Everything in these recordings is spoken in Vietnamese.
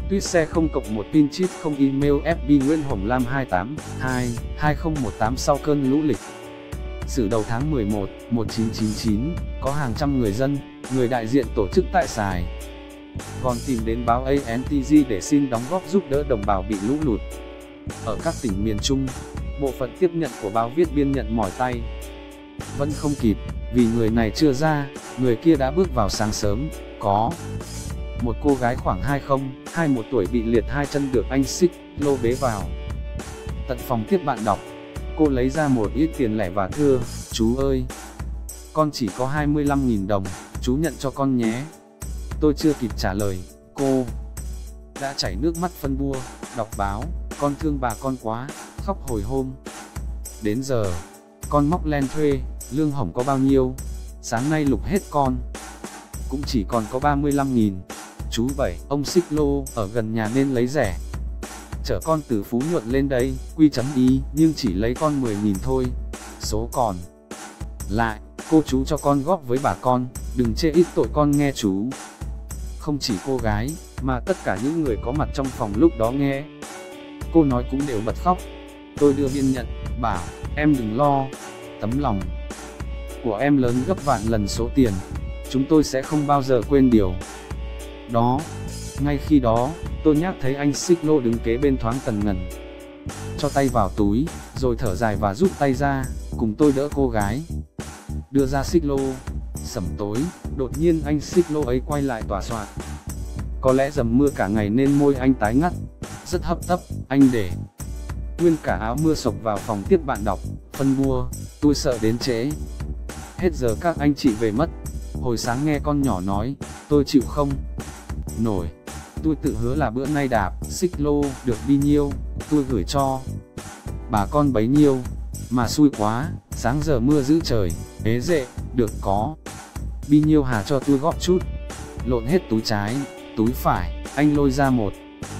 Tuyết xe không cộng một pin chip không email FB Nguyễn Hồng Lam 28 2 2018 sau cơn lũ lịch. Sử đầu tháng 11, 1999, có hàng trăm người dân, người đại diện tổ chức tại Sài Gòn tìm đến báo ANTG để xin đóng góp giúp đỡ đồng bào bị lũ lụt. Ở các tỉnh miền Trung, bộ phận tiếp nhận của báo viết biên nhận mỏi tay. Vẫn không kịp, vì người này chưa ra, người kia đã bước vào sáng sớm. Có một cô gái khoảng 20-21 tuổi bị liệt hai chân được anh xích lô bế vào tận phòng tiếp bạn đọc. Cô lấy ra một ít tiền lẻ và thưa: "Chú ơi, con chỉ có 25.000 đồng, chú nhận cho con nhé." Tôi chưa kịp trả lời, cô đã chảy nước mắt phân bua: "Đọc báo, con thương bà con quá." Khóc hồi hôm. Đến giờ, con móc len thuê, lương hổng có bao nhiêu. Sáng nay lục hết con, cũng chỉ còn có 35.000. Chú Bảy, ông xích lô, ở gần nhà nên lấy rẻ. Chở con từ Phú Nhuận lên đây, Q.Y, nhưng chỉ lấy con 10.000 thôi. Số còn lại, cô chú cho con góp với bà con, đừng chê ít tội con nghe chú. Không chỉ cô gái, mà tất cả những người có mặt trong phòng lúc đó nghe cô nói cũng đều bật khóc. Tôi đưa biên nhận, bảo: "Em đừng lo, tấm lòng của em lớn gấp vạn lần số tiền. Chúng tôi sẽ không bao giờ quên điều đó." Ngay khi đó, tôi nhắc thấy anh xích lô đứng kế bên thoáng tần ngần, cho tay vào túi, rồi thở dài và rút tay ra, cùng tôi đỡ cô gái đưa ra xích lô. Sẩm tối, đột nhiên anh xích lô ấy quay lại tòa soạn. Có lẽ dầm mưa cả ngày nên môi anh tái ngắt, rất hấp tấp. Anh để nguyên cả áo mưa xộc vào phòng tiếp bạn đọc, phân bua: "Tôi sợ đến trễ, hết giờ các anh chị về mất. Hồi sáng nghe con nhỏ nói, tôi chịu không nổi. Tôi tự hứa là bữa nay đạp xích lô được bi nhiêu, tôi gửi cho bà con bấy nhiêu. Mà xui quá, sáng giờ mưa giữ trời, ế dệ, được có bi nhiêu hà cho tôi góp chút." Lộn hết túi trái, túi phải, anh lôi ra một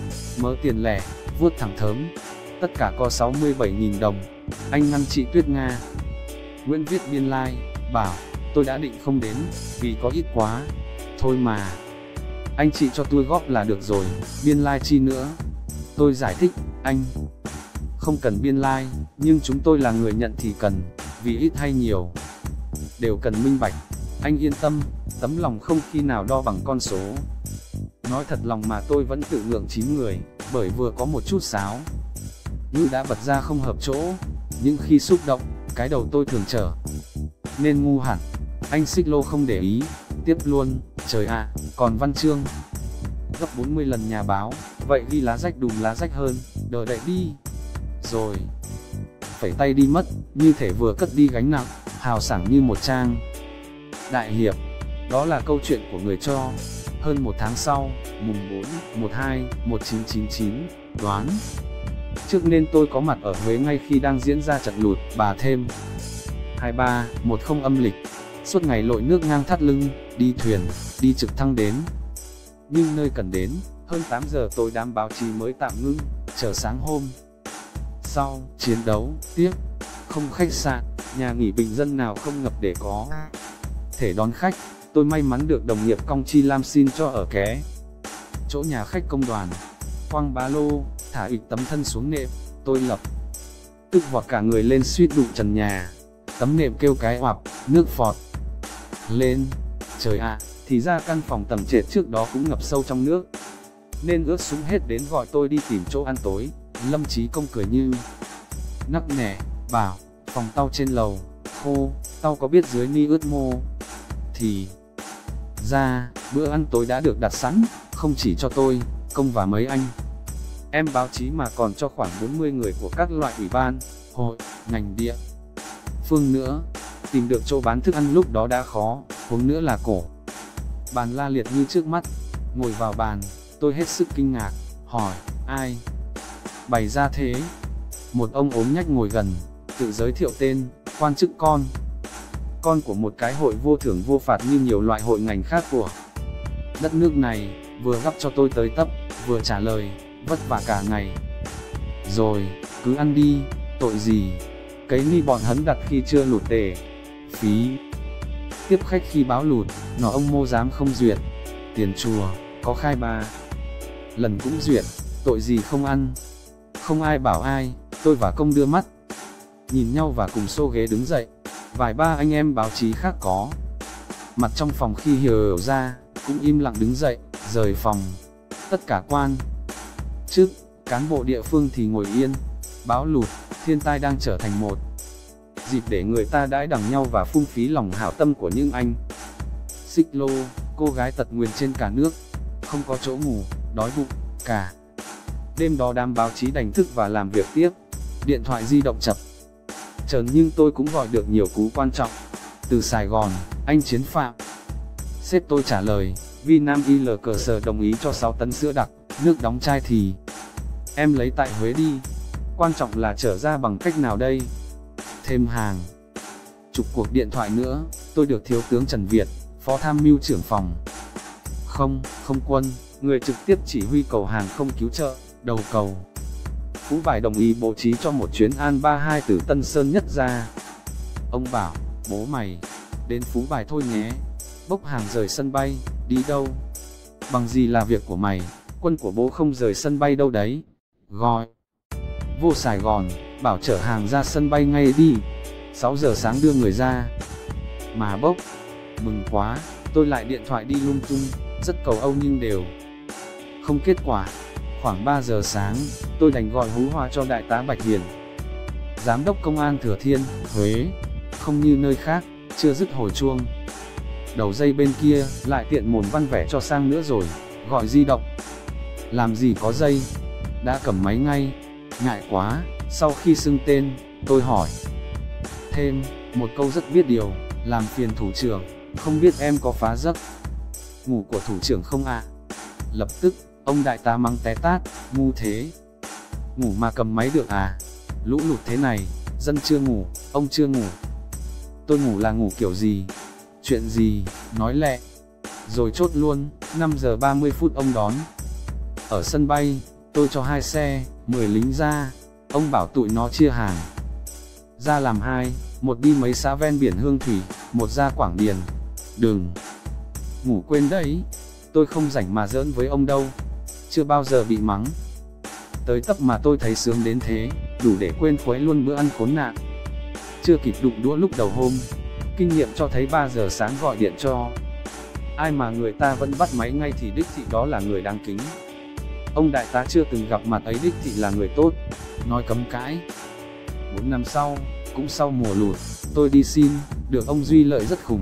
mớ tiền lẻ, vuốt thẳng thớm. Tất cả có 67.000 đồng. Anh ngăn chị Tuyết Nga Nguyễn viết biên lai, bảo: "Tôi đã định không đến, vì có ít quá. Thôi mà, anh chị cho tôi góp là được rồi, biên lai chi nữa." Tôi giải thích: "Anh không cần biên lai, nhưng chúng tôi là người nhận thì cần, vì ít hay nhiều đều cần minh bạch. Anh yên tâm, tấm lòng không khi nào đo bằng con số." Nói thật lòng mà tôi vẫn tự ngượng 9 người, bởi vừa có một chút sáo ngữ đã bật ra không hợp chỗ. Nhưng khi xúc động, cái đầu tôi thường trở nên ngu hẳn. Anh xích lô không để ý, tiếp luôn: "Trời ạ, còn văn chương gấp 40 lần nhà báo, vậy ghi lá rách đùm lá rách hơn, đợi đậy đi." Rồi phẩy tay đi mất, như thể vừa cất đi gánh nặng, hào sảng như một trang đại hiệp. Đó là câu chuyện của người cho. Hơn một tháng sau, mùng 4/12/1999, đoán trước nên tôi có mặt ở Huế ngay khi đang diễn ra trận lụt. Bà thêm 23/10 âm lịch, suốt ngày lội nước ngang thắt lưng, đi thuyền, đi trực thăng đến. Nhưng nơi cần đến, hơn 8 giờ tối đám báo chí mới tạm ngưng, chờ sáng hôm sau. Chiến đấu tiếp, không khách sạn, nhà nghỉ bình dân nào không ngập để có thể đón khách. Tôi may mắn được đồng nghiệp Cong Chi Lam xin cho ở ké chỗ nhà khách công đoàn. Quăng ba lô, thả ịch tấm thân xuống nệm, tôi lập tức vọt cả người lên suýt đụng trần nhà. Tấm nệm kêu cái oạp, nước phọt lên. Trời ạ, thì ra căn phòng tầng trệt trước đó cũng ngập sâu trong nước, nên ướt sũng hết đến gọi tôi đi tìm chỗ ăn tối. Lâm Chí Công cười như nắc nẻ, bảo: "Phòng tao trên lầu, khô, tao có biết dưới ni ướt mô." Thì ra, bữa ăn tối đã được đặt sẵn, không chỉ cho tôi, Công và mấy anh em báo chí mà còn cho khoảng 40 người của các loại ủy ban, hội, ngành địa phương nữa. Tìm được chỗ bán thức ăn lúc đó đã khó, huống nữa là cổ bàn la liệt như trước mắt. Ngồi vào bàn, tôi hết sức kinh ngạc, hỏi: "Ai bày ra thế?" Một ông ốm nhách ngồi gần, tự giới thiệu tên: "Quan chức con của một cái hội vô thưởng vô phạt như nhiều loại hội ngành khác của đất nước này." Vừa gắp cho tôi tới tấp, vừa trả lời: "Vất vả cả ngày rồi, cứ ăn đi, tội gì. Cấy ni bọn hấn đặt khi chưa lụt tề phí tiếp khách khi báo lụt, nó ông mô dám không duyệt. Tiền chùa có khai 3 lần cũng duyệt, tội gì không ăn. Không ai bảo ai, tôi và công đưa mắt nhìn nhau và cùng xô ghế đứng dậy. Vài ba anh em báo chí khác có mặt trong phòng khi hiểu ra, cũng im lặng đứng dậy, rời phòng. Tất cả quan chức, cán bộ địa phương thì ngồi yên. Bão lụt, thiên tai đang trở thành một dịp để người ta đãi đằng nhau và phung phí lòng hảo tâm của những anh xích lô, cô gái tật nguyền trên cả nước. Không có chỗ ngủ, đói bụng, cả đêm đó đám báo chí đành thức và làm việc tiếp. Điện thoại di động chập chờn nhưng tôi cũng gọi được nhiều cú quan trọng. Từ Sài Gòn, anh Chiến Phạm. Sếp tôi trả lời, Vinam ILCS đồng ý cho 6 tấn sữa đặc, nước đóng chai thì em lấy tại Huế đi. Quan trọng là trở ra bằng cách nào đây? Thêm hàng. Chục cuộc điện thoại nữa, tôi được Thiếu tướng Trần Việt, Phó Tham mưu trưởng phòng không quân, người trực tiếp chỉ huy cầu hàng không cứu trợ, đầu cầu Phú Bài đồng ý bố trí cho một chuyến An 32 từ Tân Sơn Nhất ra. Ông bảo, bố mày, đến Phú Bài thôi nhé. Bốc hàng rời sân bay, đi đâu? Bằng gì là việc của mày, quân của bố không rời sân bay đâu đấy. Gọi vô Sài Gòn, bảo chở hàng ra sân bay ngay đi. 6 giờ sáng đưa người ra. Mà bốc, mừng quá, tôi lại điện thoại đi lung tung, rất cầu âu nhưng đều không kết quả. Khoảng 3 giờ sáng, tôi đành gọi hú hoa cho Đại tá Bạch Hiền, Giám đốc Công an Thừa Thiên, Huế. Không như nơi khác, chưa dứt hồi chuông, đầu dây bên kia lại tiện mồn văn vẻ cho sang nữa rồi. Gọi di động, làm gì có dây, đã cầm máy ngay. Ngại quá, sau khi xưng tên, tôi hỏi thêm một câu rất biết điều, làm phiền thủ trưởng, không biết em có phá giấc ngủ của thủ trưởng không ạ? Lập tức, ông đại tá mắng té tát, ngu thế, ngủ mà cầm máy được à? Lũ lụt thế này, dân chưa ngủ, ông chưa ngủ. Tôi ngủ là ngủ kiểu gì? Chuyện gì? Nói lẹ. Rồi chốt luôn, 5 giờ 30 phút ông đón. Ở sân bay, tôi cho 2 xe, 10 lính ra. Ông bảo tụi nó chia hàng ra làm 2, một đi mấy xã ven biển Hương Thủy, một ra Quảng Điền. Đừng ngủ quên đấy, tôi không rảnh mà giỡn với ông đâu. Chưa bao giờ bị mắng tới tấp mà tôi thấy sướng đến thế, đủ để quên khuấy luôn bữa ăn khốn nạn. Chưa kịp đụng đũa lúc đầu hôm, kinh nghiệm cho thấy 3 giờ sáng gọi điện cho ai mà người ta vẫn bắt máy ngay thì đích thị đó là người đáng kính. Ông đại tá chưa từng gặp mặt ấy đích thị là người tốt, nói cấm cãi. 4 năm sau, cũng sau mùa lụt, tôi đi xin, được ông Duy Lợi rất khủng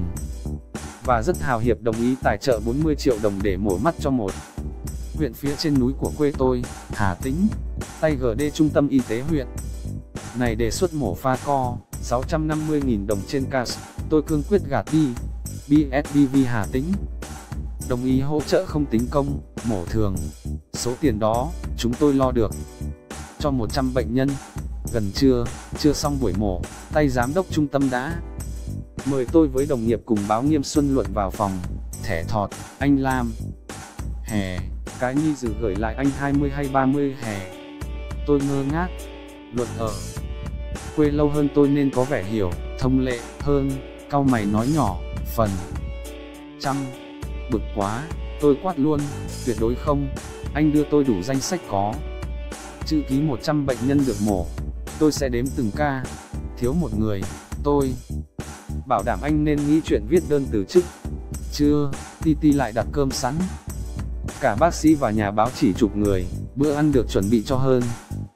và rất hào hiệp đồng ý tài trợ 40 triệu đồng để mổ mắt cho một huyện phía trên núi của quê tôi, Hà Tĩnh. Tay GD Trung tâm Y tế huyện này đề xuất mổ pha co, 650.000 đồng trên ca. Tôi cương quyết gạt đi. BSBV Hà Tĩnh đồng ý hỗ trợ không tính công, mổ thường. Số tiền đó, chúng tôi lo được cho 100 bệnh nhân. Gần trưa, chưa xong buổi mổ, tay giám đốc trung tâm đã mời tôi với đồng nghiệp cùng báo Nghiêm Xuân Luận vào phòng. Thẻ thọt, anh Lam. Hè, cái Nhi Dự gửi lại anh 20 hay 30 hè. Tôi ngơ ngác. Luận ở quê lâu hơn tôi nên có vẻ hiểu, thông lệ hơn. Cau mày nói nhỏ, phần trăm. Bực quá, tôi quát luôn, tuyệt đối không. Anh đưa tôi đủ danh sách có chữ ký 100 bệnh nhân được mổ, tôi sẽ đếm từng ca. Thiếu một người, tôi bảo đảm anh nên nghĩ chuyện viết đơn từ chức. Trưa, Titi lại đặt cơm sẵn. Cả bác sĩ và nhà báo chỉ chục người, bữa ăn được chuẩn bị cho hơn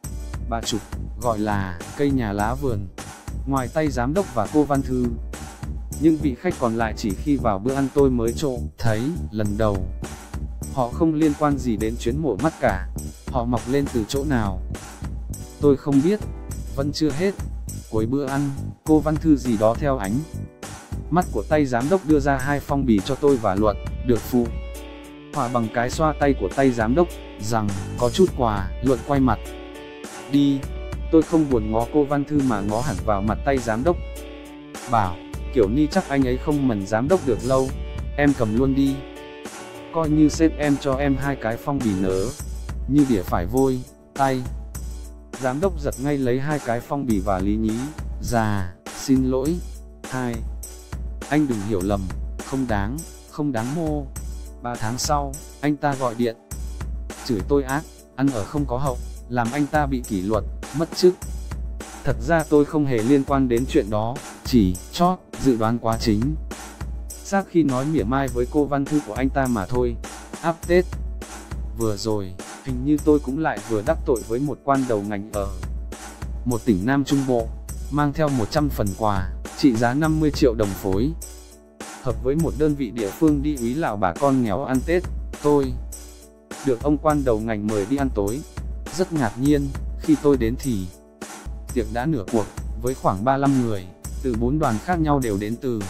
30, gọi là cây nhà lá vườn. Ngoài tay giám đốc và cô Văn Thư, những vị khách còn lại chỉ khi vào bữa ăn tôi mới trông thấy lần đầu. Họ không liên quan gì đến chuyến mổ mắt cả. Họ mọc lên từ chỗ nào tôi không biết. Vẫn chưa hết. Cuối bữa ăn, cô Văn Thư gì đó theo ánh mắt của tay giám đốc đưa ra 2 phong bì cho tôi và Luận, được phụ họa bằng cái xoa tay của tay giám đốc, rằng có chút quà. Luận quay mặt đi. Tôi không buồn ngó cô Văn Thư mà ngó hẳn vào mặt tay giám đốc, bảo, kiểu ni chắc anh ấy không mần giám đốc được lâu, em cầm luôn đi. Coi như sếp em cho em 2 cái phong bì nớ, như đỉa phải vôi. Tay giám đốc giật ngay lấy 2 cái phong bì và lý nhí, dạ, xin lỗi. 2. Anh đừng hiểu lầm, không đáng mô. 3 tháng sau, anh ta gọi điện chửi tôi ác, ăn ở không có hậu, làm anh ta bị kỷ luật, mất chức. Thật ra tôi không hề liên quan đến chuyện đó, chỉ chót dự đoán quá chính xác khi nói mỉa mai với cô văn thư của anh ta mà thôi. Update. Vừa rồi, hình như tôi cũng lại vừa đắc tội với một quan đầu ngành ở một tỉnh Nam Trung Bộ, mang theo 100 phần quà, trị giá 50 triệu đồng phối. Hợp với một đơn vị địa phương đi úy lào bà con nghèo ăn Tết, tôi được ông quan đầu ngành mời đi ăn tối. Rất ngạc nhiên, khi tôi đến thì tiệc đã nửa cuộc, với khoảng 35 người, từ 4 đoàn khác nhau đều đến từ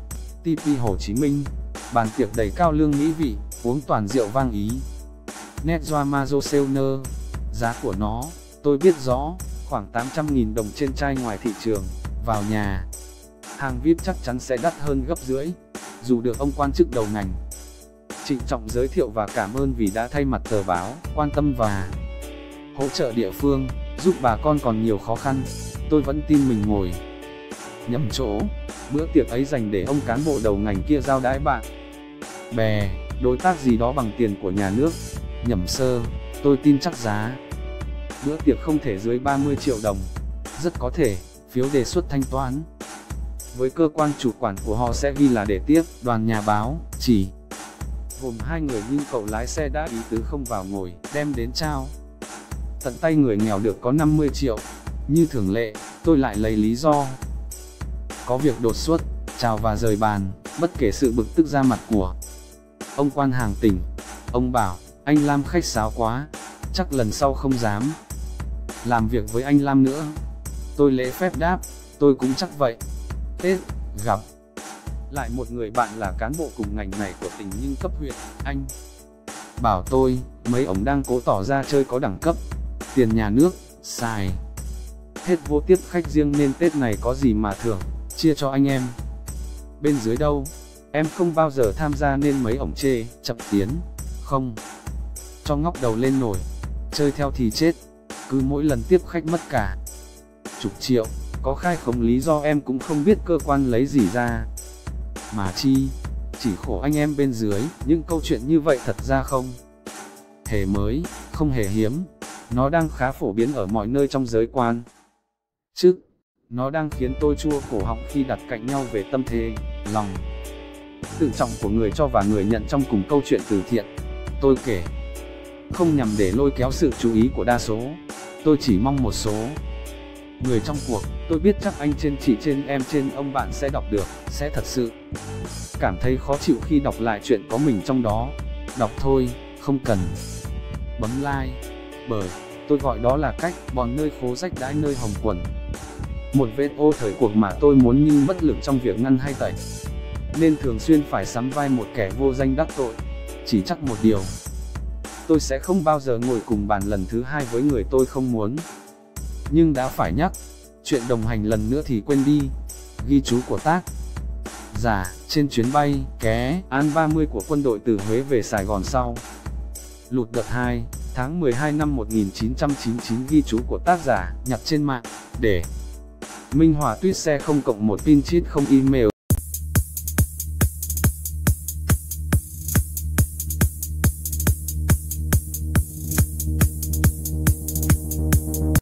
TP Hồ Chí Minh. Bàn tiệc đầy cao lương mỹ vị, uống toàn rượu vang Ý. Netzoa Mazoselner. Giá của nó, tôi biết rõ, khoảng 800.000 đồng trên chai ngoài thị trường. Vào nhà hàng VIP chắc chắn sẽ đắt hơn gấp rưỡi. Dù được ông quan chức đầu ngành trịnh trọng giới thiệu và cảm ơn vì đã thay mặt tờ báo quan tâm và hỗ trợ địa phương, giúp bà con còn nhiều khó khăn, tôi vẫn tin mình ngồi nhầm chỗ. Bữa tiệc ấy dành để ông cán bộ đầu ngành kia giao đãi bạn bè, đối tác gì đó bằng tiền của nhà nước. Nhầm sơ, tôi tin chắc giá bữa tiệc không thể dưới 30 triệu đồng. Rất có thể, phiếu đề xuất thanh toán với cơ quan chủ quản của họ sẽ ghi là để tiếp. Đoàn nhà báo, chỉ gồm 2 người nhưng cậu lái xe đã ý tứ không vào ngồi, đem đến trao tận tay người nghèo được có 50 triệu. Như thường lệ, tôi lại lấy lý do có việc đột xuất, chào và rời bàn, bất kể sự bực tức ra mặt của ông quan hàng tỉnh. Ông bảo, anh Lam khách sáo quá, chắc lần sau không dám làm việc với anh Lam nữa. Tôi lễ phép đáp, tôi cũng chắc vậy. Tết, gặp lại một người bạn là cán bộ cùng ngành này của tỉnh nhưng cấp huyện. Anh bảo tôi, mấy ổng đang cố tỏ ra chơi có đẳng cấp, tiền nhà nước, xài hết vô tiếp khách riêng nên Tết này có gì mà thưởng, chia cho anh em bên dưới đâu. Em không bao giờ tham gia nên mấy ổng chê, chậm tiến, không cho ngóc đầu lên nổi, chơi theo thì chết, cứ mỗi lần tiếp khách mất cả chục triệu, có khai khống lý do em cũng không biết cơ quan lấy gì ra. Mà chi, chỉ khổ anh em bên dưới, những câu chuyện như vậy thật ra không hề mới, không hề hiếm, nó đang khá phổ biến ở mọi nơi trong giới quan chức. Nó đang khiến tôi chua cổ họng khi đặt cạnh nhau về tâm thế, lòng tự trọng của người cho và người nhận trong cùng câu chuyện từ thiện. Tôi kể không nhằm để lôi kéo sự chú ý của đa số, tôi chỉ mong một số người trong cuộc, tôi biết chắc anh trên chị trên em trên ông bạn sẽ đọc được, sẽ thật sự cảm thấy khó chịu khi đọc lại chuyện có mình trong đó. Đọc thôi, không cần bấm like, bởi tôi gọi đó là cách bọn nơi khố rách đãi nơi hồng quần. Một vết ô thời cuộc mà tôi muốn nhưng bất lực trong việc ngăn hay tẩy, nên thường xuyên phải sắm vai một kẻ vô danh đắc tội. Chỉ chắc một điều, tôi sẽ không bao giờ ngồi cùng bàn lần thứ hai với người tôi không muốn. Nhưng đã phải nhắc, chuyện đồng hành lần nữa thì quên đi. Ghi chú của tác giả trên chuyến bay Ké An 30 của quân đội từ Huế về Sài Gòn sau lụt đợt 2, tháng 12 năm 1999. Ghi chú của tác giả nhặt trên mạng. Để Minh Hòa tweet xe 0+1 pin cheat không email.